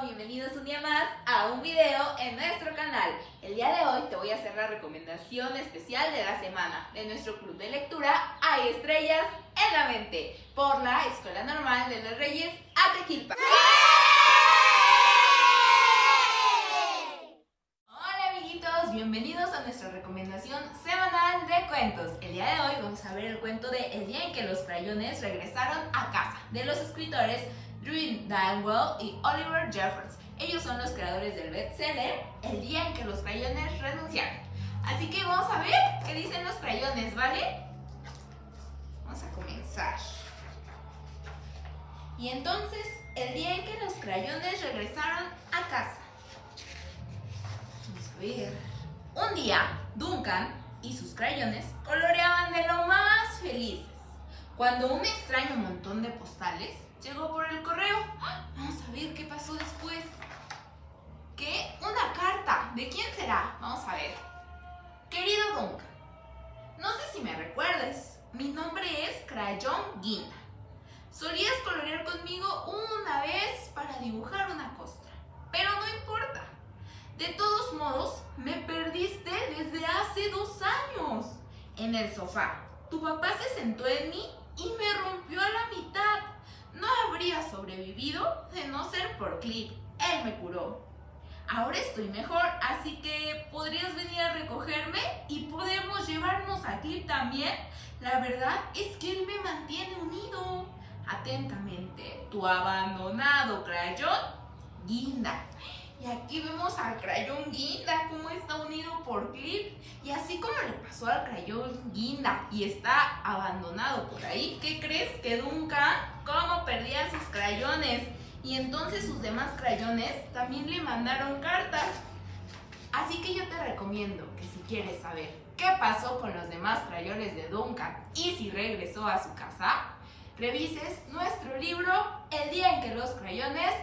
bienvenidos un día más a un video en nuestro canal. El día de hoy te voy a hacer la recomendación especial de la semana de nuestro club de lectura Hay Estrellas en la Mente por la Escuela Normal de los Reyes Atequilpa. Hola amiguitos, bienvenidos a nuestra recomendación semanal de cuentos. El día de hoy vamos a ver el cuento de El día en que los crayones regresaron a casa, de los escritores Drew Dalwell y Oliver Jeffers. Ellos son los creadores del bestseller El día en que los crayones renunciaron. Así que vamos a ver qué dicen los crayones, ¿vale? Vamos a comenzar. Y entonces, el día en que los crayones regresaron a casa. Vamos a ver. Un día, Duncan y sus crayones coloreaban de lo más felices, cuando un extraño montón de postales llegó por el correo. Vamos a ver qué pasó después. ¿Qué? Una carta. ¿De quién será? Vamos a ver. Querido Duncan, no sé si me recuerdes. Mi nombre es Crayón Guinda. Solías colorear conmigo una vez para dibujar una costra, pero no importa. De todos modos, me perdiste desde hace 2 años. En el sofá, tu papá se sentó en mí y me rompió a la mitad. No habría sobrevivido de no ser por Clip. Él me curó. Ahora estoy mejor, así que podrías venir a recogerme y podemos llevarnos a Clip también. La verdad es que él me mantiene unido. Atentamente, tu abandonado Crayón Guinda. Y aquí vemos al Crayón Guinda, cómo está unido por Clip. Y así como le pasó al Crayón Guinda y está abandonado por ahí, ¿qué crees? Que Duncan, cómo perdía sus crayones. Y entonces sus demás crayones también le mandaron cartas. Así que yo te recomiendo que si quieres saber qué pasó con los demás crayones de Duncan y si regresó a su casa, revises nuestro libro El día en que los crayones